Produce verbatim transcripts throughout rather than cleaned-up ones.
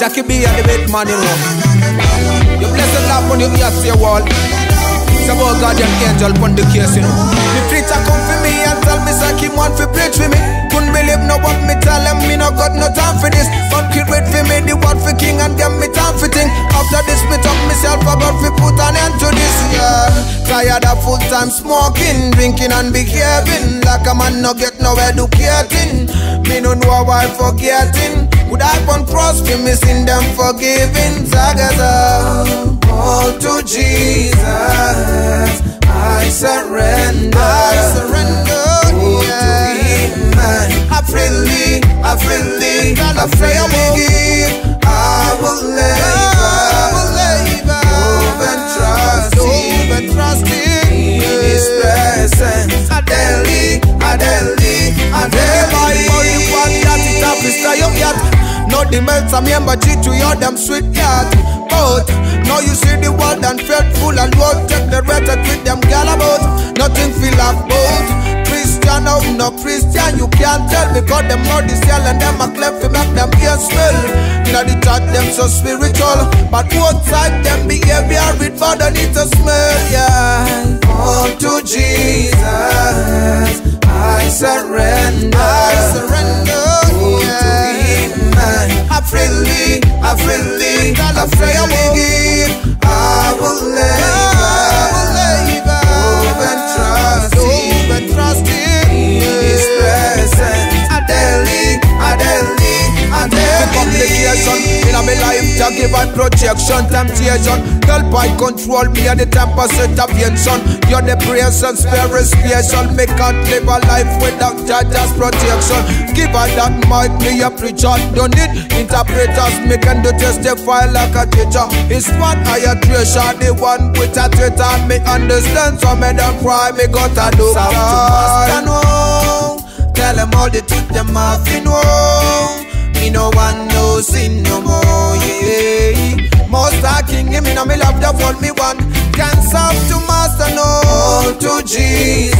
Jackie B and the big man, you know. You blessed love on your ears to your wall. It's about guardian angel on the case, you know. The preacher come for me and tell me say him want to preach for me. Couldn't believe no what me tell him, me no got no time for this. But he wait for me, the word for king and give me time for thing. After this me talk myself about fi put an end to this, yeah. Tired of full time smoking, drinking and behaving like a man no get no educating. Me no know why forgetting. Would I want cross for missing them forgiving? Zagaza, all to Jesus I surrender. I surrender, yeah. I freely, I freely, I freely give. I will labor, move and trust Him, and trust Him in His presence. I daily, I daily, I daily. Only one that it up is the young yet. No the melts, I remember G to you, them sweet yet. But now you see the world and faithful and Lord take the rhetoric with them gal about. Nothing feel like both. Christian, no, no Christian, you can't tell. Because them know this hell and them a claim to make them ears swell. You know the church them so spiritual, but outside them behavior with bad and it a smell, yeah. All to Jesus I surrender. I surrender, yeah. I freely, I freely, I freely give. I will labor, move and trust Him, and trust Him in His presence. I daily, I daily, I daily. Complication in my life, to give and projection, temptation. Help I control me at the temper set of tension. You're the praise and spare respiration. Me can't live a life without judge's protection. Give her that mic, me a preacher. Don't need interpreters, me can do testify like a teacher. It's what I a treasure, the one with a Twitter. Me understand, so me don't cry, me got a do. Tell them all the truth, them off in know. Me no one no sin no more, yeah. Most I king, me no me love the one me one. Can't serve to master, no. All to Jesus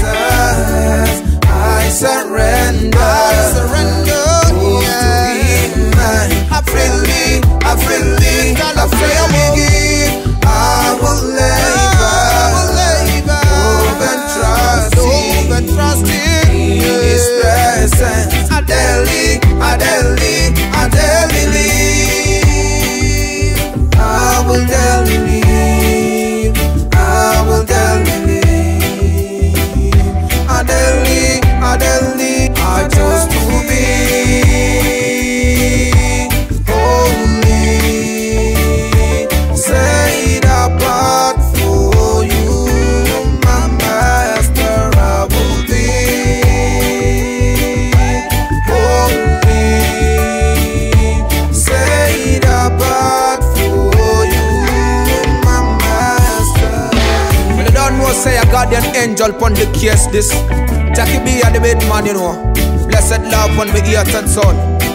I surrender. I surrender, yeah. I freely, I freely, I freely give. I will labor, move and trust Him, and trust Him in His presence. I daily, I daily, I daily live. I will daily live. I will daily live. I daily, I daily, I chose to be say a guardian angel pon the case this. Jackie B and the big man, you know. Blessed love on me ears and soul.